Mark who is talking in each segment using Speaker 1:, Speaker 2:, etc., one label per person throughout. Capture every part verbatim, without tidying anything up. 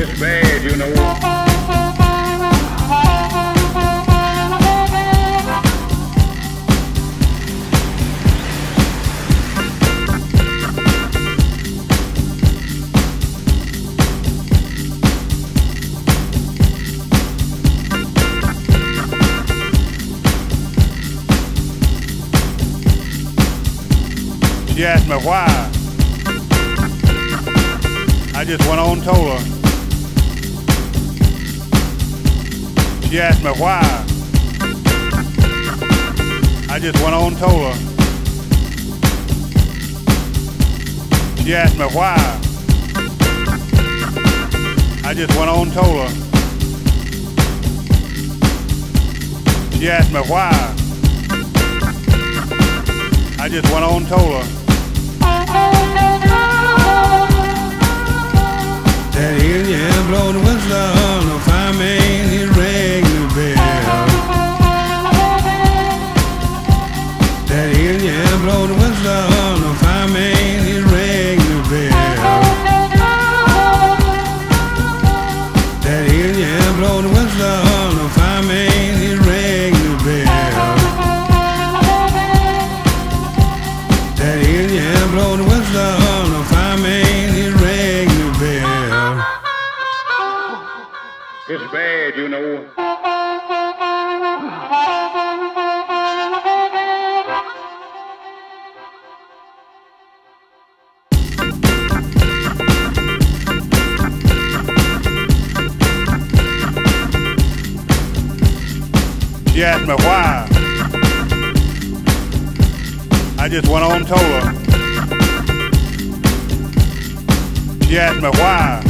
Speaker 1: It's bad, you know.
Speaker 2: She asked me why. I just went on and told her. She asked me why. I just went on and told her. She asked me why. I just went on and told her. She asked me why. I just went on and told her.
Speaker 3: That Indian blow the whistle, no fireman, he rang the bell. That Indian blow the whistle, no fireman, he rang the bell. That Indian blow the whistle, no fireman, he rang the bell. That Indian blow the whistle, no fireman, he rang the bell.
Speaker 1: It's bad, you know.
Speaker 2: She asked me why. I just went on and told her. She asked me why.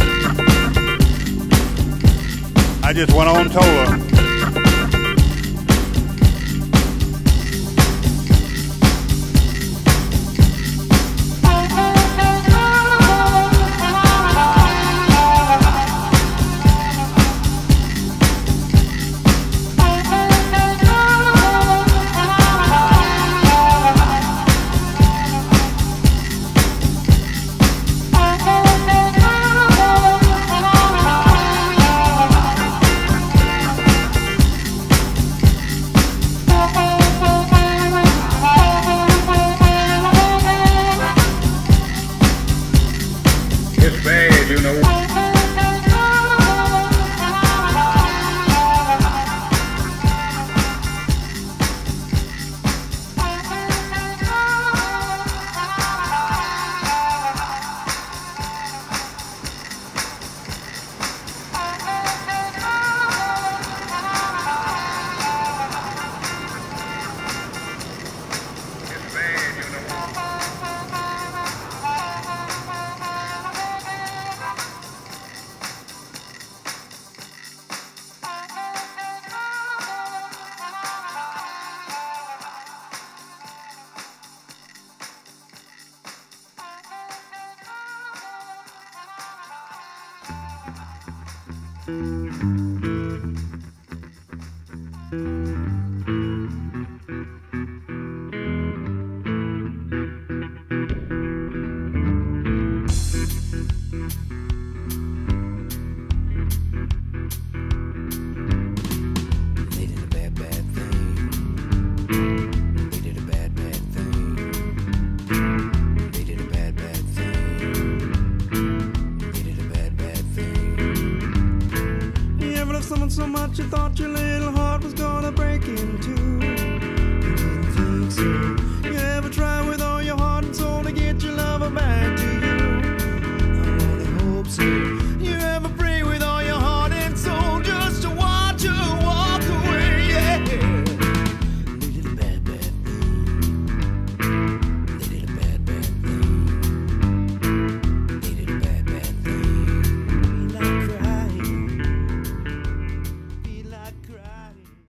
Speaker 2: I just went on and told her.
Speaker 1: It's bad, you know.
Speaker 3: Someone so much you thought your little heart was gonna break in two.